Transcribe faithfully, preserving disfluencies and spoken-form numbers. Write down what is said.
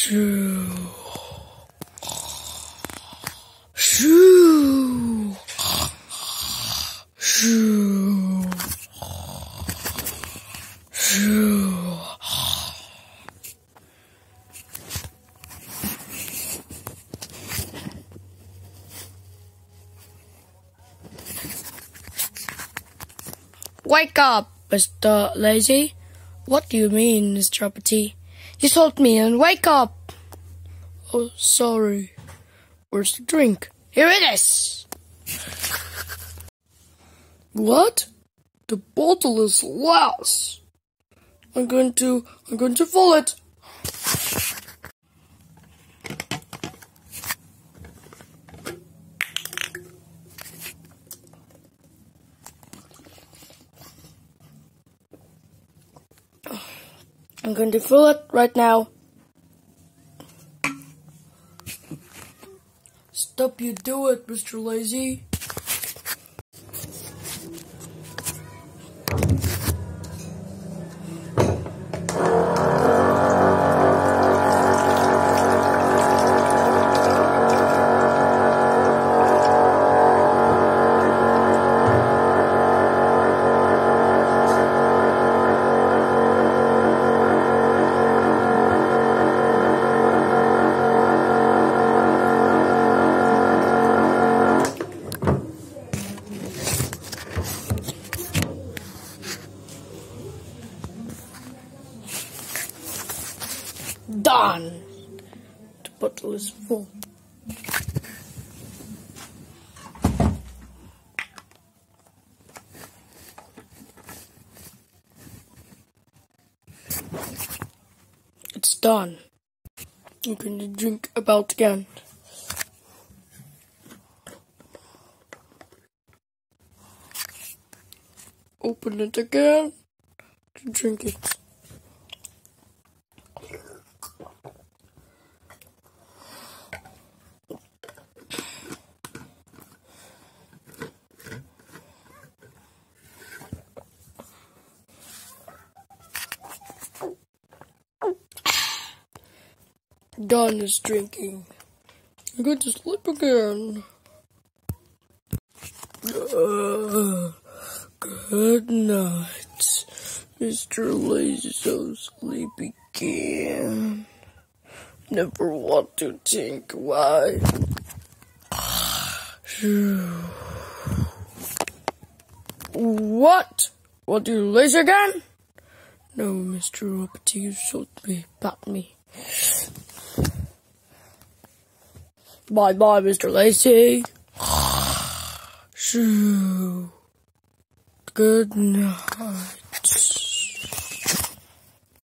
Shoo. Shoo. Shoo. Shoo. Wake up, Mister Lazy. What do you mean, Mister Uppity? You told me and wake up. Oh, sorry. Where's the drink? Here it is. What? The bottle is lost. I'm going to, I'm going to fill it. I'm going to fill it right now. Stop, you do it, Mister Lazy. Done. The bottle is full. It's done. I'm going to drink about again. Open it again to drink it. Done is drinking. I'm going to sleep again. Uh, good night, Mister Lazy, so sleepy again. Never want to think why. What? Want to lazy again? No, Mister Uppity, you told me about me. Bye bye, Mister Lazy. Shoo. Good night.